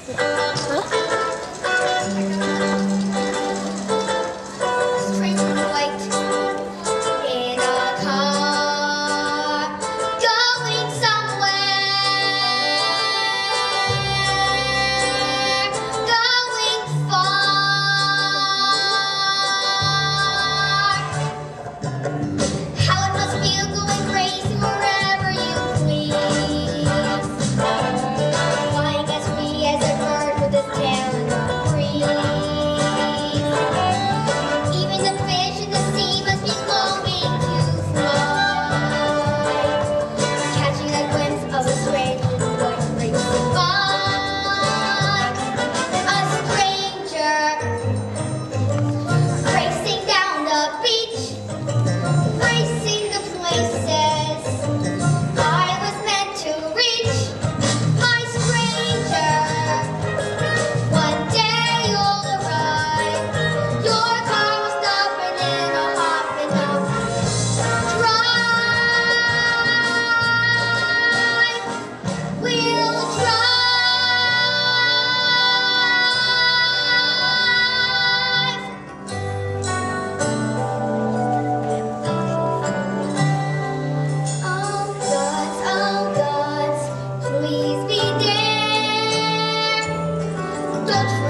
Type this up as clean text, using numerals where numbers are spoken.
Straight to the light in a car, going somewhere, going far. How it must feel going crazy wherever you please, flying as free as a bird with his tail in the breeze. Even the fish in the sea must be longing to fly, catching a glimpse of a strange little boy racing by. A stranger racing down the beach, racing the places I was meant to reach. My stranger, one day you'll arrive. Your car will stop and then I'll hop in the drive. We'll drive. Oh gods, please be there. Don't